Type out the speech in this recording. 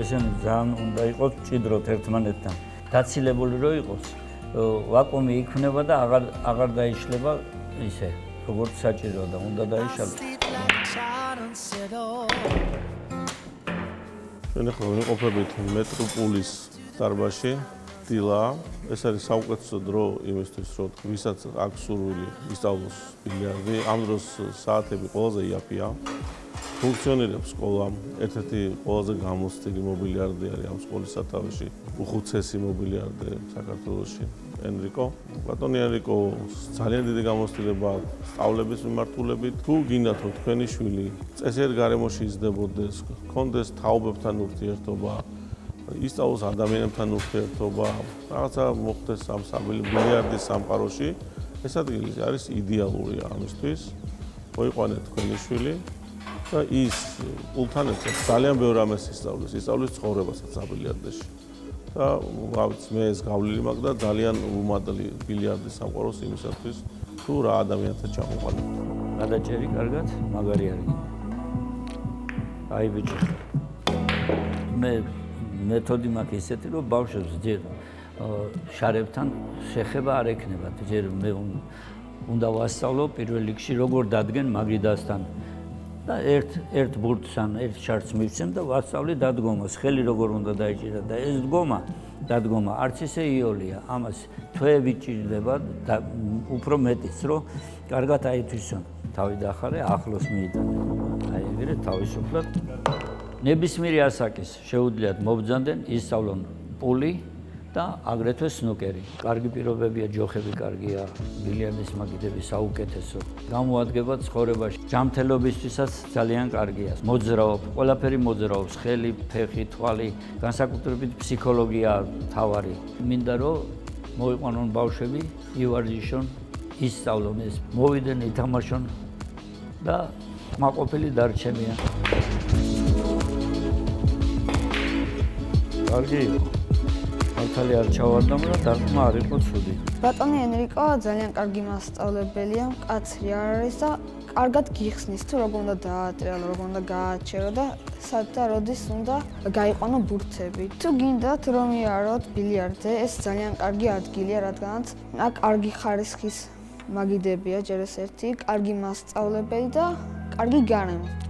ესენი ძალიან უნდა იყოს მჭიდროდ ერთმანეთთან დაცილებული რომ იყოს ვაკუუმი იქნება და აღარ დაიშლება ისე როგორც საჭიროა და უნდა დაიშალოს ჩვენ ახლა ვიმყოფებით მეტროპოლის დარბაზში დილა ეს არის საუკეთესო დრო იმისთვის რომ ვისაც აქვს სურვილი ისწავლოს ბილიარდი ამ დროს საათები ყველაზე იაფია ფუნქციონირებს სკოლა ერთ-ერთი ყველაზე გამოცდილი მობილიარდი არის ამ სკოლის სათავეში უხუცესი მობილიარდი საქართველოში ენრიკო ბატონი ენრიკო ძალიან დიდი გამოცდილება სწავლების მიმართულებით თუ გინდათ რომ თქვენი შვილი წესიერ გარემოში იზრდებოდეს გქონდეს თაობებთან ურთიერთობა ისწავლოს ადამიანებთან ურთიერთობა რაღაცა მოხდეს ამ ბილიარდის სამყაროში ეს ადგილი არის იდეალურია ამისთვის მოიყვანეთ თქვენი შვილი და ის პულთან ერთად ძალიან ბევრ რამეს ისწავლის ცხოვრებასაც ბილიარდში და მე ეს გავლილი მაქვს და ძალიან უმადლი ბილიარდის სამყაროს იმისათვის თუ რა ადამიანთა ჩამოყალიბ გადაჭერი კარგად მაგარი არის აი ბიჭი მე მეთოდი მაქვს ისეთი რომ ბავშვებს ჯერ შარებთან შეხება არ ექნებათ ჯერ მე უნდა ვასწავლო პირველ რიგში როგორ დადგენ მაგიდასთან და ერთ ბურთს ან ერთ შარდს მივცემ და ვასწავლე დადგომას ხელი როგორ უნდა დაიჭირა და ეს დადგომა არც ისე იოლია ამას თვეები ჭირდება და უფრო მეტიც რომ კარგად აითვისონ თავი დაახარე ახლოს მიიტანე აი ეგრე თავისუფლად ნებისმიერი ასაკის შეუძლიათ მობრძანდნენ ისწავლონ პული და აგრეთვე სნუკერი. კარგი პირობებია, ჯოხები კარგია, ბილიარდის მაგიდები საუკეთესო. გამოადგება ცხოვრებაში. ჯანმრთელობისთვისაც ძალიან კარგია. მოძრაობ, ყველაფერი მოძრაობს, ხელი, ფეხი, თვალი, განსაკუთრებით ფსიქოლოგია თავარი. მინდა რომ მოიყვანონ ბავშვები, ივარჯიშონ, ისწავლონ ეს, მოვიდნენ, ითამაშონ და მაყოფილი დარჩენია. კარგი მართალი არ ჩავარდამ და დარტყმა არ იყო ცუდი. ბატონი ენრიკო ძალიან კარგი მასწავლებელია, მკაცრი არის და კარგად გიხსნის თუ როგორ უნდა დაატრიალო, როგორ უნდა გააჩერო და სად და როდის უნდა გაიყვანო ბურთები. თუ გინდათ რომ იაროთ ბილიარდზე, ეს ძალიან კარგი ადგილია, რადგანაც აქ კარგი ხარისხის მაგიდებია ჯერ ეს ერთი, კარგი მასწავლებელი და კარგი გარემო.